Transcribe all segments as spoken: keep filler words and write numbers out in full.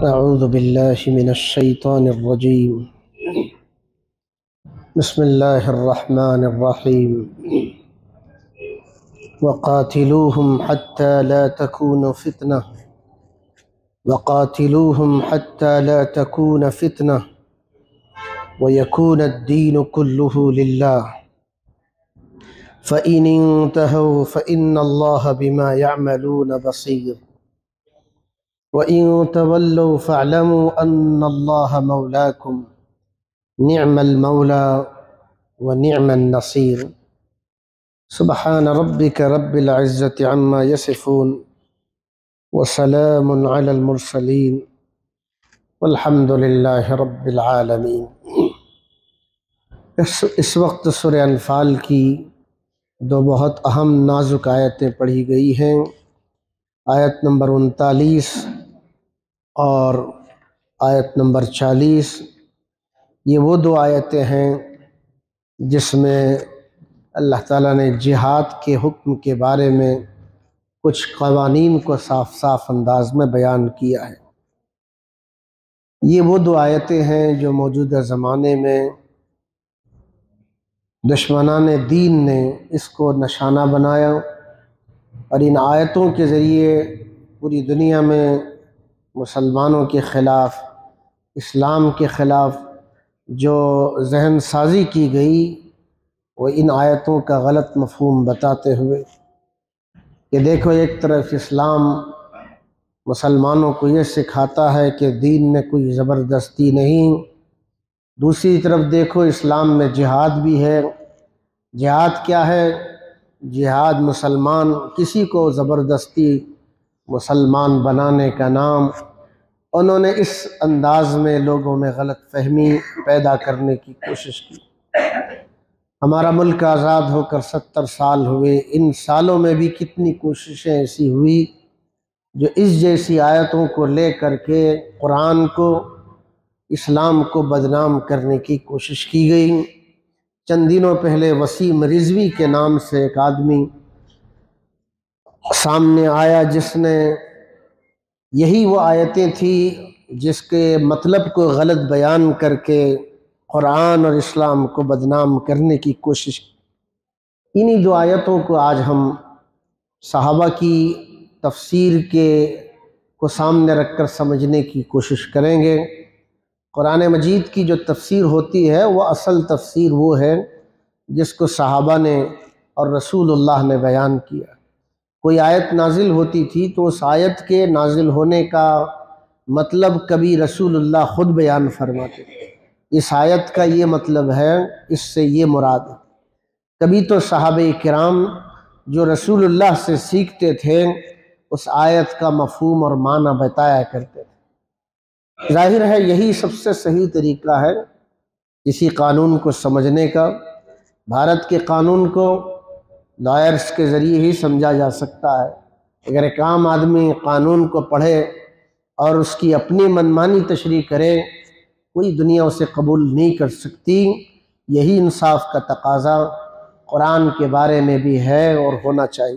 اعوذ باللہ من الشیطان الرجیم بسم اللہ الرحمن الرحیم وقاتلوہم حتی لا تکون فتنہ وقاتلوہم حتی لا تکون فتنہ ویکون الدین کلہ للہ فإن انتہوا فإن اللہ بما يعملون بصیر وَإِن تَوَلَّوْا فَاعْلَمُوا أَنَّ اللَّهَ مَوْلَاكُمْ نِعْمَ الْمَوْلَى وَنِعْمَ النَّصِيرُ سبحان ربك رب العزة عما يصفون وسلام على المرسلين والحمد لله رب العالمين۔ اس, اس وقت سورہ انفال کی دو بہت اہم نازک آیتیں پڑھی گئی ہیں، آیت نمبر انتالیس اور آیت نمبر چالیس۔ یہ وہ دو آیتیں ہیں جس میں اللہ تعالیٰ نے جہاد کے حکم کے بارے میں کچھ قوانین کو صاف صاف انداز میں بیان کیا ہے۔ یہ وہ دو آیتیں ہیں جو موجودہ زمانے میں دشمنان دین نے اس کو نشانہ بنایا، اور ان آیتوں کے ذریعے پوری دنیا میں مسلمانوں کے خلاف، اسلام کے خلاف جو ذہن سازی کی گئی، وہ ان آیتوں کا غلط مفہوم بتاتے ہوئے کہ دیکھو، ایک طرف اسلام مسلمانوں کو یہ سکھاتا ہے کہ دین میں کوئی زبردستی نہیں، دوسری طرف دیکھو اسلام میں جہاد بھی ہے۔ جہاد کیا ہے؟ جہاد مسلمان کسی کو زبردستی مسلمان بنانے کا نام۔ انہوں نے اس انداز میں لوگوں میں غلط فہمی پیدا کرنے کی کوشش کی۔ ہمارا ملک آزاد ہو کر ستر سال ہوئے، ان سالوں میں بھی کتنی کوششیں ایسی ہوئی جو اس جیسی آیتوں کو لے کر کے قرآن کو، اسلام کو بدنام کرنے کی کوشش کی گئی۔ چند دنوں پہلے وسیم رضوی کے نام سے ایک آدمی سامنے آیا جس نے یہی وہ آیتیں تھیں جس کے مطلب کو غلط بیان کر کے قرآن اور اسلام کو بدنام کرنے کی کوشش کی۔ انہی دو آیتوں کو آج ہم صحابہ کی تفسیر کے کو سامنے رکھ کر سمجھنے کی کوشش کریں گے۔ قرآن مجید کی جو تفسیر ہوتی ہے وہ اصل تفسیر وہ ہے جس کو صحابہ نے اور رسول اللہ نے بیان کیا۔ کوئی آیت نازل ہوتی تھی تو اس آیت کے نازل ہونے کا مطلب کبھی رسول اللہ خود بیان فرماتے تھے، اس آیت کا یہ مطلب ہے، اس سے یہ مراد ہے۔ کبھی تو صحابہ کرام جو رسول اللہ سے سیکھتے تھے اس آیت کا مفہوم اور معنی بتایا کرتے تھے۔ ظاہر ہے یہی سب سے صحیح طریقہ ہے کسی قانون کو سمجھنے کا۔ بھارت کے قانون کو لائرز کے ذریعے ہی سمجھا جا سکتا ہے۔ اگر ایک عام آدمی قانون کو پڑھے اور اس کی اپنی منمانی تشریح کرے، کوئی دنیا اسے قبول نہیں کر سکتی۔ یہی انصاف کا تقاضا قرآن کے بارے میں بھی ہے اور ہونا چاہیے۔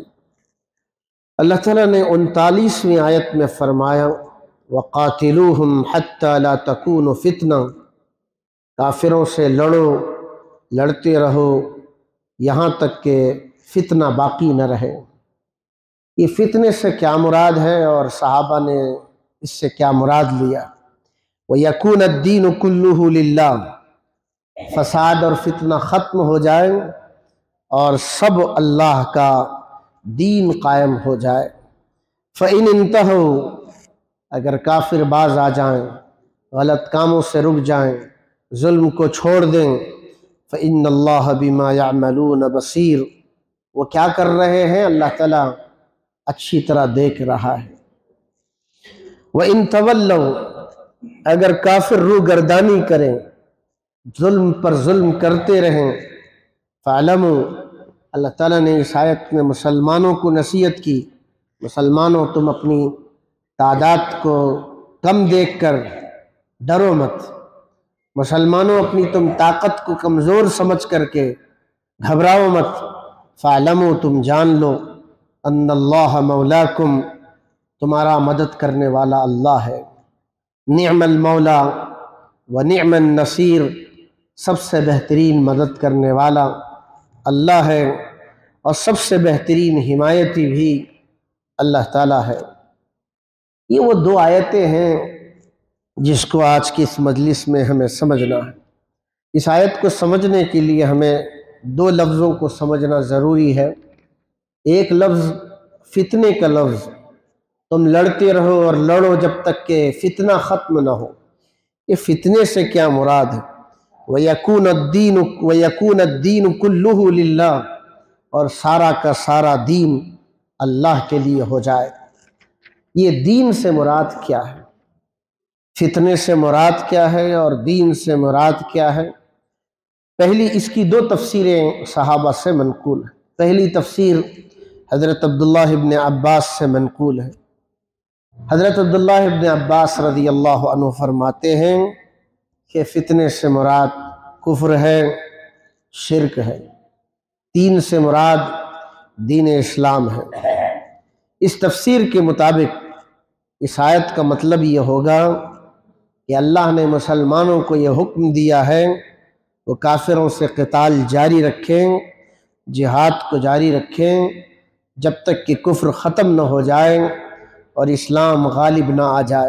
اللہ تعالیٰ نے انتالیسویں آیت میں فرمایا وَقَاتِلُوهُمْ حَتَّى لَا تَكُونُ فِتْنَةٌ، کافروں سے لڑو، لڑتے رہو یہاں تک کہ فتنہ باقی نہ رہے۔ یہ فتنے سے کیا مراد ہے اور صحابہ نے اس سے کیا مراد لیا؟ وَيَكُونَ الدِّينُ كُلُّهُ لِلَّهِ، فساد اور فتنہ ختم ہو جائے اور سب اللہ کا دین قائم ہو جائے۔ فَإِنِ انتہوا، اگر کافر باز آ جائیں، غلط کاموں سے رک جائیں، ظلم کو چھوڑ دیں، فَإِنَّ اللَّهَ بِمَا يَعْمَلُونَ بَصِيرٌ، وہ کیا کر رہے ہیں اللہ تعالیٰ اچھی طرح دیکھ رہا ہے۔ وَإِن تَوَلَّوْا، اگر کافر روگردانی کریں، ظلم پر ظلم کرتے رہیں، فَاعْلَمُوا، اللہ تعالیٰ نے اس آیت میں مسلمانوں کو نصیحت کی، مسلمانوں تم اپنی تعداد کو کم دیکھ کر ڈرو مت، مسلمانوں اپنی تم طاقت کو کمزور سمجھ کر کے گھبراؤ مت۔ فَاعْلَمُوا، تم جان لو، ان اللہ مولاکم، تمہارا مدد کرنے والا اللہ ہے۔ نعم المولا و نعم النصیر، سب سے بہترین مدد کرنے والا اللہ ہے اور سب سے بہترین حمایتی بھی اللہ تعالیٰ ہے۔ یہ وہ دو آیتیں ہیں جس کو آج کی اس مجلس میں ہمیں سمجھنا ہے۔ اس آیت کو سمجھنے کے لیے ہمیں دو لفظوں کو سمجھنا ضروری ہے۔ ایک لفظ فتنے کا لفظ، تم لڑتے رہو اور لڑو جب تک کہ فتنہ ختم نہ ہو۔ یہ فتنے سے کیا مراد ہے؟ وَيَكُونَ الدِّينُ وَيَكُونَ الدِّينُ كُلُّهُ لِلَّهِ، اور سارا کا سارا دین اللہ کے لیے ہو جائے۔ یہ دین سے مراد کیا ہے؟ فتنے سے مراد کیا ہے اور دین سے مراد کیا ہے؟ پہلی اس کی دو تفسیریں صحابہ سے منقول ہیں۔ پہلی تفسیر حضرت عبداللہ ابن عباس سے منقول ہے۔ حضرت عبداللہ ابن عباس رضی اللہ عنہ فرماتے ہیں کہ فتنے سے مراد کفر ہے، شرک ہے، دین سے مراد دین اسلام ہے۔ اس تفسیر کے مطابق اس آیت کا مطلب یہ ہوگا کہ اللہ نے مسلمانوں کو یہ حکم دیا ہے وہ کافروں سے قتال جاری رکھیں، جہاد کو جاری رکھیں جب تک کہ کفر ختم نہ ہو جائے اور اسلام غالب نہ آ جائے۔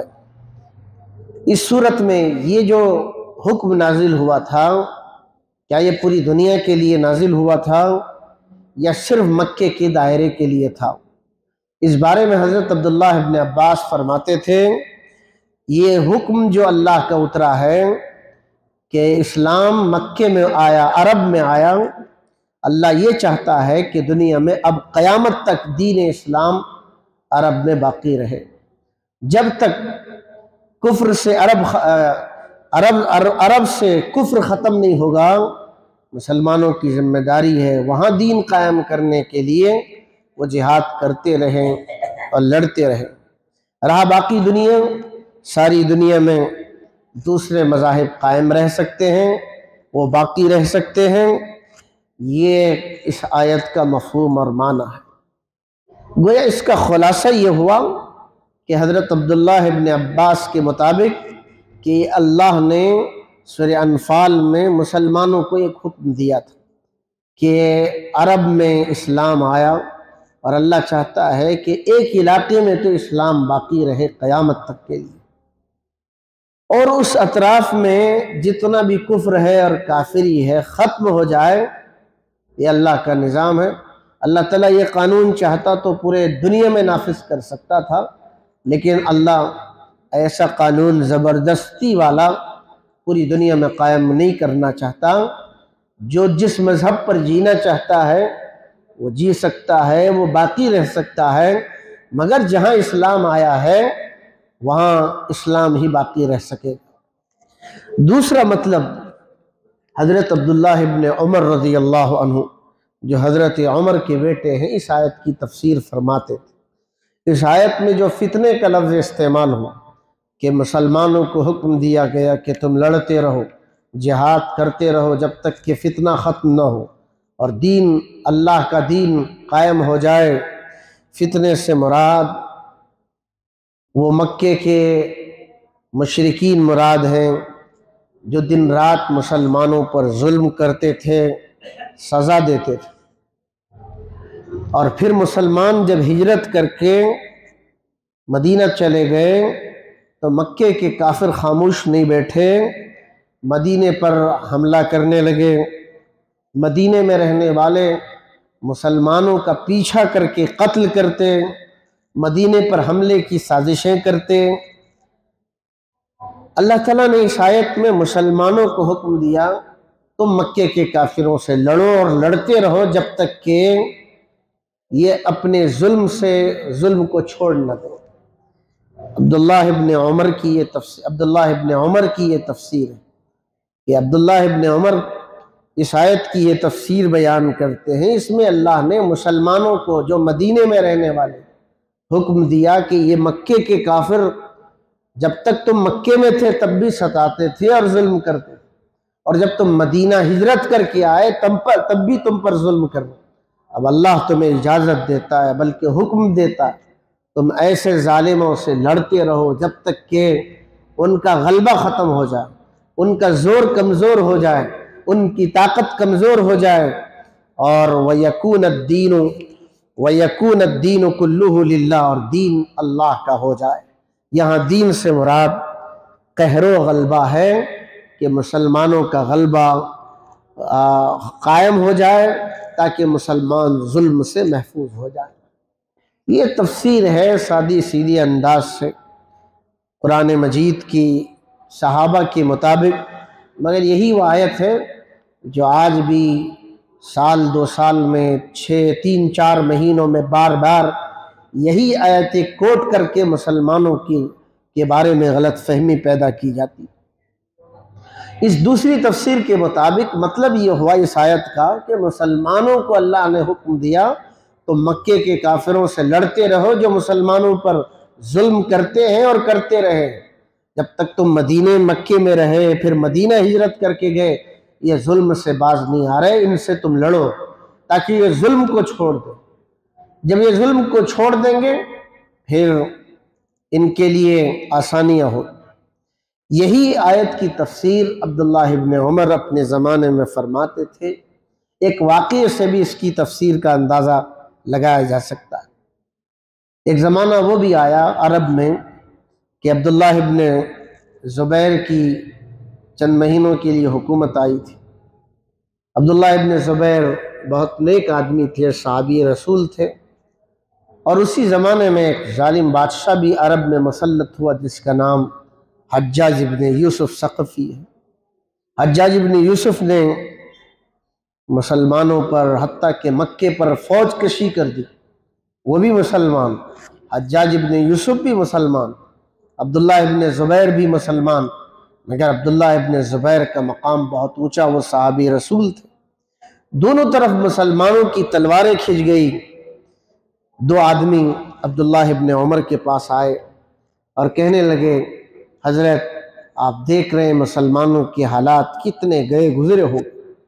اس صورت میں یہ جو حکم نازل ہوا تھا، کیا یہ پوری دنیا کے لیے نازل ہوا تھا یا صرف مکے کے دائرے کے لیے تھا؟ اس بارے میں حضرت عبداللہ ابن عباس فرماتے تھے یہ حکم جو اللہ کا اترا ہے کہ اسلام مکے میں آیا، عرب میں آیا، اللہ یہ چاہتا ہے کہ دنیا میں اب قیامت تک دین اسلام عرب میں باقی رہے۔ جب تک کفر سے عرب عرب عرب سے کفر ختم نہیں ہوگا، مسلمانوں کی ذمہ داری ہے وہاں دین قائم کرنے کے لیے وہ جہاد کرتے رہیں اور لڑتے رہیں۔ رہا باقی دنیا، ساری دنیا میں دوسرے مذاہب قائم رہ سکتے ہیں، وہ باقی رہ سکتے ہیں۔ یہ اس آیت کا مفہوم اور معنی ہے۔ گویا اس کا خلاصہ یہ ہوا کہ حضرت عبداللہ ابن عباس کے مطابق کہ اللہ نے سورہ انفال میں مسلمانوں کو ایک حکم دیا تھا کہ عرب میں اسلام آیا اور اللہ چاہتا ہے کہ ایک علاقے میں تو اسلام باقی رہے قیامت تک کے لیے، اور اس اطراف میں جتنا بھی کفر ہے اور کافری ہے ختم ہو جائے۔ یہ اللہ کا نظام ہے۔ اللہ تعالیٰ یہ قانون چاہتا تو پورے دنیا میں نافذ کر سکتا تھا، لیکن اللہ ایسا قانون زبردستی والا پوری دنیا میں قائم نہیں کرنا چاہتا۔ جو جس مذہب پر جینا چاہتا ہے وہ جی سکتا ہے، وہ باقی رہ سکتا ہے، مگر جہاں اسلام آیا ہے وہاں اسلام ہی باقی رہ سکے۔ دوسرا مطلب، حضرت عبداللہ ابن عمر رضی اللہ عنہ جو حضرت عمر کے بیٹے ہیں اس آیت کی تفسیر فرماتے تھے۔ اس آیت میں جو فتنے کا لفظ استعمال ہوا کہ مسلمانوں کو حکم دیا گیا کہ تم لڑتے رہو، جہاد کرتے رہو جب تک کہ فتنہ ختم نہ ہو اور دین اللہ کا دین قائم ہو جائے۔ فتنے سے مراد وہ مکے کے مشرکین مراد ہیں جو دن رات مسلمانوں پر ظلم کرتے تھے، سزا دیتے تھے، اور پھر مسلمان جب ہجرت کر کے مدینہ چلے گئے تو مکے کے کافر خاموش نہیں بیٹھے، مدینے پر حملہ کرنے لگے۔ مدینے میں رہنے والے مسلمانوں کا پیچھا کر کے قتل کرتے، مدینے پر حملے کی سازشیں کرتے۔ اللہ تعالیٰ نے اس آیت میں مسلمانوں کو حکم دیا تم مکے کے کافروں سے لڑو اور لڑتے رہو جب تک کہ یہ اپنے ظلم سے ظلم کو چھوڑ نہ دو۔ عبداللہ ابن عمر کی یہ تفسیر عبداللہ ابن عمر کی یہ تفسیر ہے کہ عبداللہ ابن عمر اس آیت کی یہ تفسیر بیان کرتے ہیں۔ اس میں اللہ نے مسلمانوں کو جو مدینے میں رہنے والے حکم دیا کہ یہ مکے کے کافر جب تک تم مکے میں تھے تب بھی ستاتے تھے اور ظلم کرتے تھے، اور جب تم مدینہ ہجرت کر کے آئے تب پر تب بھی تم پر ظلم کرو۔ اب اللہ تمہیں اجازت دیتا ہے بلکہ حکم دیتا ہے تم ایسے ظالموں سے لڑتے رہو جب تک کہ ان کا غلبہ ختم ہو جائے، ان کا زور کمزور ہو جائے، ان کی طاقت کمزور ہو جائے، اور وَيَكُونَ الدِّينُ وَيَكُونَ الدِّينُ كُلُّهُ لِلَّهِ، اور دین اللہ کا ہو جائے۔ یہاں دین سے مراد قہر و غلبہ ہے کہ مسلمانوں کا غلبہ قائم ہو جائے تاکہ مسلمان ظلم سے محفوظ ہو جائے۔ یہ تفسیر ہے سادی سیدھی انداز سے قرآن مجید کی صحابہ کے مطابق، مگر یہی وہ آیت ہے جو آج بھی سال دو سال میں چھ تین چار مہینوں میں بار بار یہی آیتیں کوٹ کر کے مسلمانوں کی کے بارے میں غلط فہمی پیدا کی جاتی۔ اس دوسری تفسیر کے مطابق مطلب یہ ہوا اس آیت کا کہ مسلمانوں کو اللہ نے حکم دیا تو مکے کے کافروں سے لڑتے رہو جو مسلمانوں پر ظلم کرتے ہیں اور کرتے رہے۔ جب تک تم مدینہ مکے میں رہے، پھر مدینہ ہجرت کر کے گئے، یہ ظلم سے باز نہیں آ رہے، ان سے تم لڑو تاکہ یہ ظلم کو چھوڑ دو۔ جب یہ ظلم کو چھوڑ دیں گے پھر ان کے لیے آسانیاں ہو۔ یہی آیت کی تفسیر عبداللہ ابن عمر اپنے زمانے میں فرماتے تھے۔ ایک واقعے سے بھی اس کی تفسیر کا اندازہ لگایا جا سکتا ہے۔ ایک زمانہ وہ بھی آیا عرب میں کہ عبداللہ ابن زبیر کی چند مہینوں کے لیے حکومت آئی تھی۔ عبداللہ ابن زبیر بہت نیک آدمی تھے، صحابی رسول تھے، اور اسی زمانے میں ایک ظالم بادشاہ بھی عرب میں مسلط ہوا جس کا نام حجاج ابن یوسف ثقفی ہے۔ حجاج ابن یوسف نے مسلمانوں پر حتیٰ کہ مکے پر فوج کشی کر دی، وہ بھی مسلمان، حجاج ابن یوسف بھی مسلمان، عبداللہ ابن زبیر بھی مسلمان، مگر عبداللہ ابن زبیر کا مقام بہت اونچا، وہ صحابی رسول تھے۔ دونوں طرف مسلمانوں کی تلواریں کھنچ گئی۔ دو آدمی عبداللہ ابن عمر کے پاس آئے اور کہنے لگے، حضرت آپ دیکھ رہے ہیں مسلمانوں کے حالات کتنے گئے گزرے ہو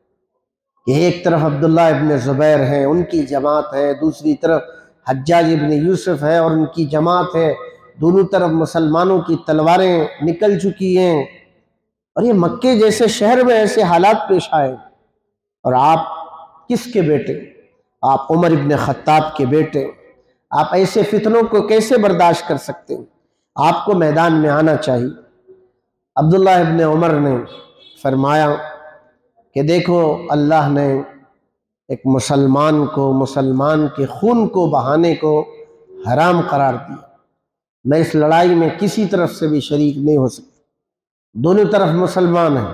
کہ ایک طرف عبداللہ ابن زبیر ہیں، ان کی جماعت ہے، دوسری طرف حجاج ابن یوسف ہے اور ان کی جماعت ہے، دونوں طرف مسلمانوں کی تلواریں نکل چکی ہیں، اور یہ مکے جیسے شہر میں ایسے حالات پیش آئے، اور آپ کس کے بیٹے؟ آپ عمر ابن خطاب کے بیٹے، آپ ایسے فتنوں کو کیسے برداشت کر سکتے ہیں؟ آپ کو میدان میں آنا چاہیے۔ عبداللہ ابن عمر نے فرمایا کہ دیکھو، اللہ نے ایک مسلمان کو، مسلمان کے خون کو بہانے کو حرام قرار دیا، میں اس لڑائی میں کسی طرف سے بھی شریک نہیں ہو سکتا، دونوں طرف مسلمان ہیں،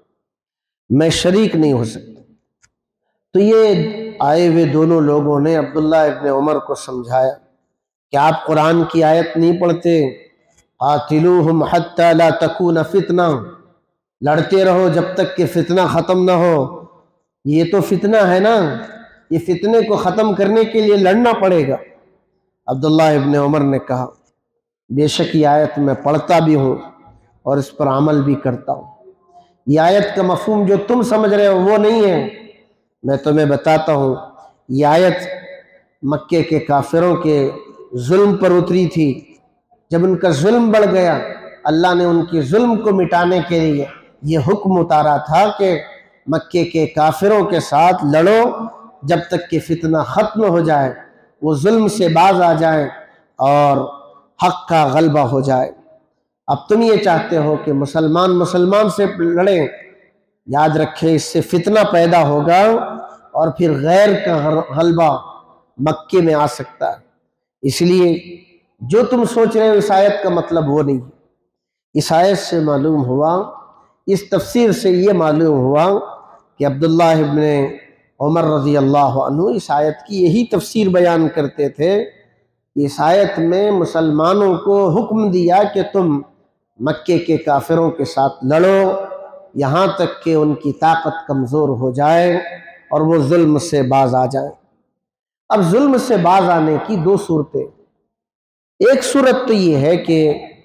میں شریک نہیں ہو سکتا۔ تو یہ آئے ہوئے دونوں لوگوں نے عبداللہ ابن عمر کو سمجھایا کہ آپ قرآن کی آیت نہیں پڑھتے، قاتلوہم حتی لا تکون فتنہ، لڑتے رہو جب تک کہ فتنہ ختم نہ ہو۔ یہ تو فتنہ ہے نا، یہ فتنے کو ختم کرنے کے لیے لڑنا پڑے گا۔ عبداللہ ابن عمر نے کہا، بے شک یہ آیت میں پڑھتا بھی ہوں اور اس پر عمل بھی کرتا ہوں، یہ آیت کا مفہوم جو تم سمجھ رہے ہو وہ نہیں ہے، میں تمہیں بتاتا ہوں۔ یہ آیت مکے کے کافروں کے ظلم پر اتری تھی، جب ان کا ظلم بڑھ گیا اللہ نے ان کی ظلم کو مٹانے کے لیے یہ حکم اتارا تھا کہ مکے کے کافروں کے ساتھ لڑو جب تک کہ فتنہ ختم ہو جائے، وہ ظلم سے باز آ جائیں اور حق کا غلبہ ہو جائے۔ اب تم یہ چاہتے ہو کہ مسلمان مسلمان سے لڑیں، یاد رکھیں اس سے فتنہ پیدا ہوگا اور پھر غیر کا غلبہ مکے میں آ سکتا ہے۔ اس لیے جو تم سوچ رہے ہو اس آیت کا مطلب وہ نہیں۔ اس آیت سے معلوم ہوا، اس تفسیر سے یہ معلوم ہوا کہ عبداللہ ابن عمر رضی اللہ عنہ اس آیت کی یہی تفسیر بیان کرتے تھے۔ اس آیت میں مسلمانوں کو حکم دیا کہ تم مکے کے کافروں کے ساتھ لڑو یہاں تک کہ ان کی طاقت کمزور ہو جائے اور وہ ظلم سے باز آ جائیں۔ اب ظلم سے باز آنے کی دو صورتیں، ایک صورت تو یہ ہے کہ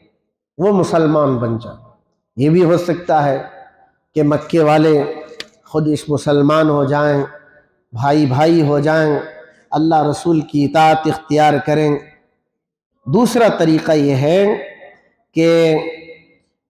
وہ مسلمان بن جائیں، یہ بھی ہو سکتا ہے کہ مکے والے خود اس مسلمان ہو جائیں، بھائی بھائی ہو جائیں، اللہ رسول کی اطاعت اختیار کریں۔ دوسرا طریقہ یہ ہے کہ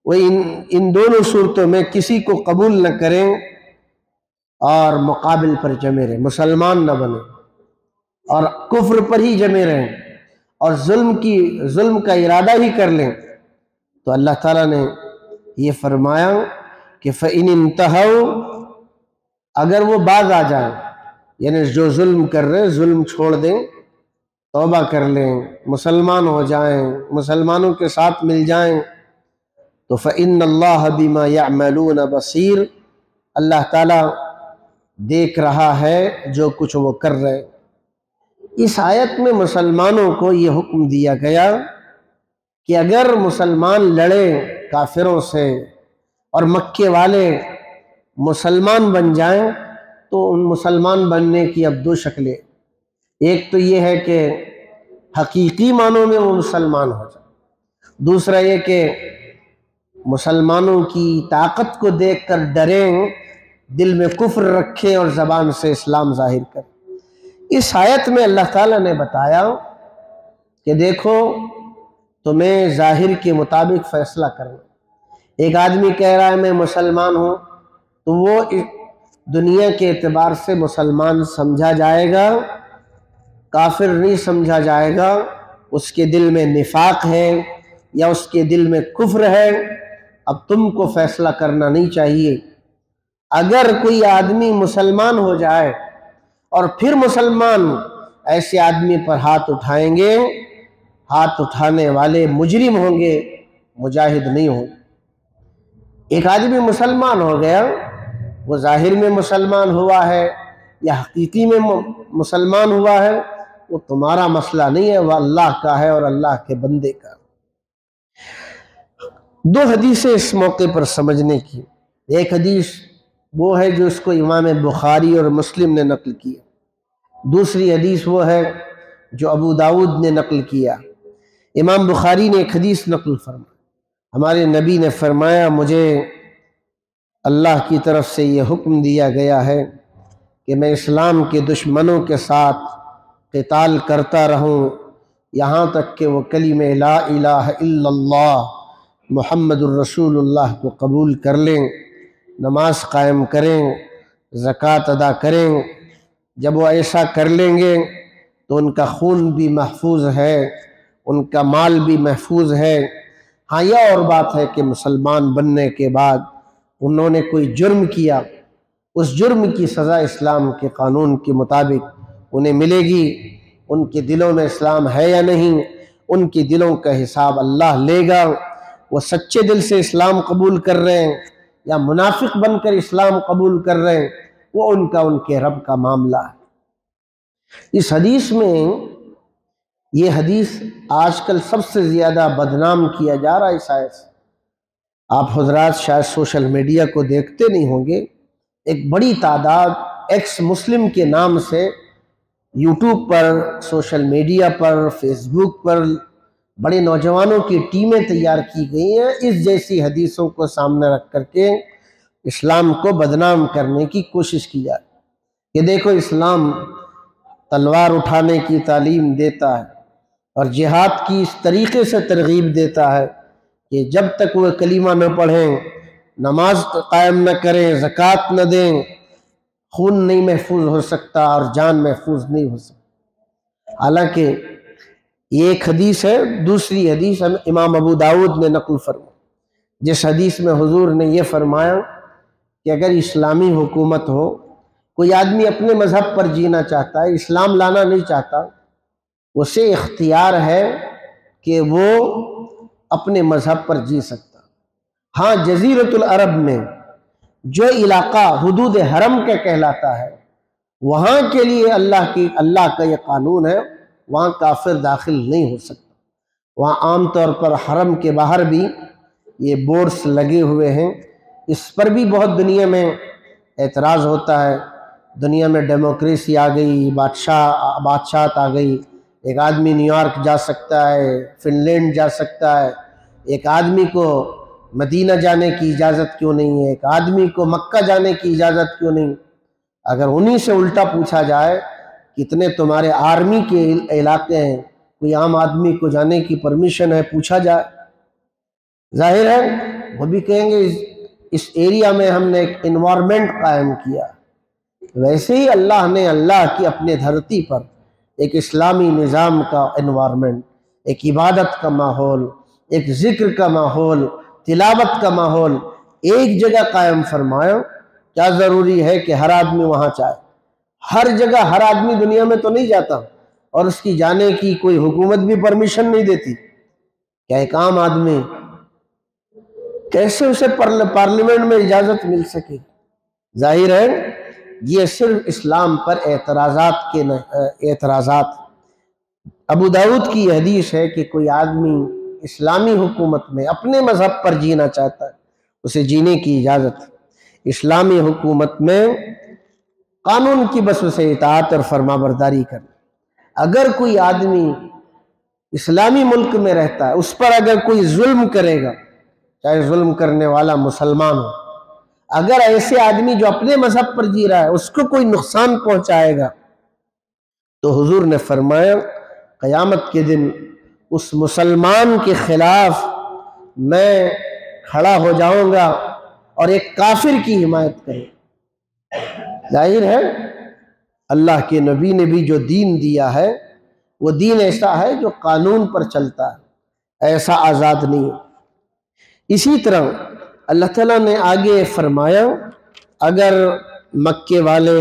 وہ ان ان دونوں صورتوں میں کسی کو قبول نہ کریں اور مقابل پر جمے رہیں، مسلمان نہ بنیں اور کفر پر ہی جمے رہیں اور ظلم کی ظلم کا ارادہ ہی کر لیں، تو اللہ تعالیٰ نے یہ فرمایا کہ فَإِنِ انْتَهَوْا، اگر وہ باز آ جائیں، یعنی جو ظلم کر رہے ظلم چھوڑ دیں، توبہ کر لیں، مسلمان ہو جائیں، مسلمانوں کے ساتھ مل جائیں، تو فَإِنَّ اللَّهَ بِمَا يَعْمَلُونَ بَصِيرٌ، اللہ تعالیٰ دیکھ رہا ہے جو کچھ وہ کر رہے۔ اس آیت میں مسلمانوں کو یہ حکم دیا گیا کہ اگر مسلمان لڑے کافروں سے اور مکے والے مسلمان بن جائیں تو ان مسلمان بننے کی اب دو شکلیں، ایک تو یہ ہے کہ حقیقی معنوں میں وہ مسلمان ہو جائیں، دوسرا یہ کہ مسلمانوں کی طاقت کو دیکھ کر ڈریں، دل میں کفر رکھیں اور زبان سے اسلام ظاہر کریں۔ اس آیت میں اللہ تعالیٰ نے بتایا کہ دیکھو تمہیں ظاہر کے مطابق فیصلہ کرنا۔ ایک آدمی کہہ رہا ہے میں مسلمان ہوں تو وہ دنیا کے اعتبار سے مسلمان سمجھا جائے گا، کافر نہیں سمجھا جائے گا، اس کے دل میں نفاق ہے یا اس کے دل میں کفر ہے۔ اب تم کو فیصلہ کرنا نہیں چاہیے۔ اگر کوئی آدمی مسلمان ہو جائے اور پھر مسلمان ایسے آدمی پر ہاتھ اٹھائیں گے، ہاتھ اٹھانے والے مجرم ہوں گے، مجاہد نہیں ہوں گے۔ ایک آدمی مسلمان ہو گیا، وہ ظاہر میں مسلمان ہوا ہے یا حقیقی میں مسلمان ہوا ہے، وہ تمہارا مسئلہ نہیں ہے، وہ اللہ کا ہے اور اللہ کے بندے کا۔ دو حدیثیں اس موقع پر سمجھنے کی، ایک حدیث وہ ہے جو اس کو امام بخاری اور مسلم نے نقل کیا، دوسری حدیث وہ ہے جو ابو داؤد نے نقل کیا۔ امام بخاری نے ایک حدیث نقل فرمایا، ہمارے نبی نے فرمایا مجھے اللہ کی طرف سے یہ حکم دیا گیا ہے کہ میں اسلام کے دشمنوں کے ساتھ قتال کرتا رہوں یہاں تک کہ وہ کلمہ لا الہ الا اللہ محمد الرسول اللہ کو قبول کر لیں، نماز قائم کریں، زکوٰۃ ادا کریں۔ جب وہ ایسا کر لیں گے تو ان کا خون بھی محفوظ ہے، ان کا مال بھی محفوظ ہے۔ ہاں یہ اور بات ہے کہ مسلمان بننے کے بعد انہوں نے کوئی جرم کیا، اس جرم کی سزا اسلام کے قانون کے مطابق انہیں ملے گی۔ ان کے دلوں میں اسلام ہے یا نہیں، ان کے دلوں کا حساب اللہ لے گا۔ وہ سچے دل سے اسلام قبول کر رہے ہیں یا منافق بن کر اسلام قبول کر رہے ہیں، وہ ان کا ان کے رب کا معاملہ ہے۔ اس حدیث میں یہ حدیث آج کل سب سے زیادہ بدنام کیا جا رہا ہے اس آیت سے۔ آپ حضرات شاید سوشل میڈیا کو دیکھتے نہیں ہوں گے، ایک بڑی تعداد ایکس مسلم کے نام سے یوٹیوب پر، سوشل میڈیا پر، فیس بک پر بڑے نوجوانوں کی ٹیمیں تیار کی گئی ہیں اس جیسی حدیثوں کو سامنے رکھ کر کے اسلام کو بدنام کرنے کی کوشش کی جاتی ہے کہ دیکھو اسلام تلوار اٹھانے کی تعلیم دیتا ہے اور جہاد کی اس طریقے سے ترغیب دیتا ہے کہ جب تک وہ کلمہ نہ پڑھیں، نماز قائم نہ کریں، زکوٰۃ نہ دیں، خون نہیں محفوظ ہو سکتا اور جان محفوظ نہیں ہو سکتا۔ حالانکہ یہ ایک حدیث ہے، دوسری حدیث امام ابو داؤد نے نقل فرمائی، جس حدیث میں حضور نے یہ فرمایا کہ اگر اسلامی حکومت ہو، کوئی آدمی اپنے مذہب پر جینا چاہتا ہے، اسلام لانا نہیں چاہتا، اسے اختیار ہے کہ وہ اپنے مذہب پر جی سکتا۔ ہاں جزیرۃ العرب میں جو علاقہ حدود حرم کا کہلاتا ہے، وہاں کے لیے اللہ کی اللہ کا یہ قانون ہے، وہاں کافر داخل نہیں ہو سکتا۔ وہاں عام طور پر حرم کے باہر بھی یہ بورڈز لگے ہوئے ہیں، اس پر بھی بہت دنیا میں اعتراض ہوتا ہے۔ دنیا میں ڈیموکریسی آ گئی، بادشاہ بادشاہت آ گئی، ایک آدمی نیو یارک جا سکتا ہے، فن لینڈ جا سکتا ہے، ایک آدمی کو مدینہ جانے کی اجازت کیوں نہیں ہے، ایک آدمی کو مکہ جانے کی اجازت کیوں نہیں؟ اگر انہی سے الٹا پوچھا جائے کتنے تمہارے آرمی کے علاقے ہیں، کوئی عام آدمی کو جانے کی پرمیشن ہے، پوچھا جائے، ظاہر ہے وہ بھی کہیں گے اس ایریا میں ہم نے ایک انوائرمنٹ قائم کیا۔ ویسے ہی اللہ نے اللہ کی اپنے دھرتی پر ایک اسلامی نظام کا انوائرمنٹ، ایک عبادت کا ماحول، ایک ذکر کا ماحول، تلاوت کا ماحول ایک جگہ قائم فرمایا۔ کیا ضروری ہے کہ ہر آدمی وہاں جائے؟ ہر جگہ ہر آدمی دنیا میں تو نہیں جاتا، اور اس کی جانے کی کوئی حکومت بھی پرمیشن نہیں دیتی۔ کیا ایک عام آدمی کیسے اسے پارلیمنٹ میں اجازت مل سکے؟ ظاہر ہے یہ صرف اسلام پر اعتراضات کے اعتراضات۔ ابو داؤد کی یہ حدیث ہے کہ کوئی آدمی اسلامی حکومت میں اپنے مذہب پر جینا چاہتا ہے، اسے جینے کی اجازت۔ اسلامی حکومت میں قانون کی بس اسے اطاعت اور فرما برداری کرنا۔ اگر کوئی آدمی اسلامی ملک میں رہتا ہے، اس پر اگر کوئی ظلم کرے گا، چاہے ظلم کرنے والا مسلمان ہو، اگر ایسے آدمی جو اپنے مذہب پر جی رہا ہے اس کو کوئی نقصان پہنچائے گا، تو حضور نے فرمایا قیامت کے دن اس مسلمان کے خلاف میں کھڑا ہو جاؤں گا اور ایک کافر کی حمایت کروں۔ ظاہر ہے اللہ کے نبی نے بھی جو دین دیا ہے وہ دین ایسا ہے جو قانون پر چلتا ہے، ایسا آزاد نہیں۔ اسی طرح اللہ تعالیٰ نے آگے فرمایا اگر مکے والے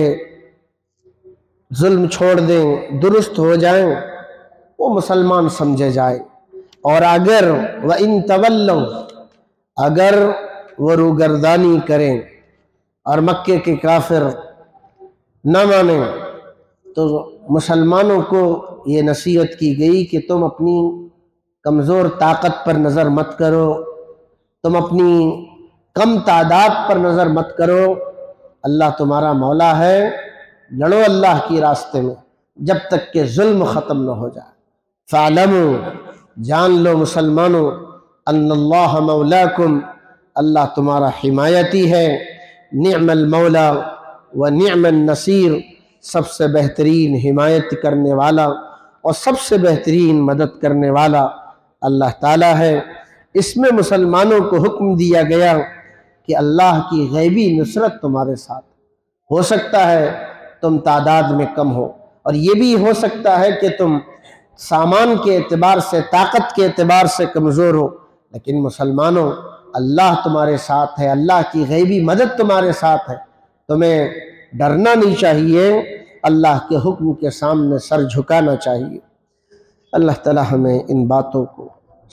ظلم چھوڑ دیں، درست ہو جائیں، وہ مسلمان سمجھے جائیں، اور اگر وَإِن تَوَلَّوْا اگر وہ روگردانی کریں اور مکے کے کافر نہ مانیں، تو مسلمانوں کو یہ نصیحت کی گئی کہ تم اپنی کمزور طاقت پر نظر مت کرو، تم اپنی کم تعداد پر نظر مت کرو، اللہ تمہارا مولا ہے، لڑو اللہ کی راستے میں جب تک کہ ظلم ختم نہ ہو جائے۔ فَاعْلَمُوا جان لو مسلمانوں، ان اللہ مولاکم اللہ تمہارا حمایتی ہے، نعم المولا و نعم النصیر سب سے بہترین حمایت کرنے والا اور سب سے بہترین مدد کرنے والا اللہ تعالیٰ ہے۔ اس میں مسلمانوں کو حکم دیا گیا کہ اللہ کی غیبی نصرت تمہارے ساتھ ہو سکتا ہے، تم تعداد میں کم ہو، اور یہ بھی ہو سکتا ہے کہ تم سامان کے اعتبار سے، طاقت کے اعتبار سے کمزور ہو، لیکن مسلمانوں اللہ تمہارے ساتھ ہے، اللہ کی غیبی مدد تمہارے ساتھ ہے، تمہیں ڈرنا نہیں چاہیے، اللہ کے حکم کے سامنے سر جھکانا چاہیے۔ اللہ تعالی ہمیں ان باتوں کو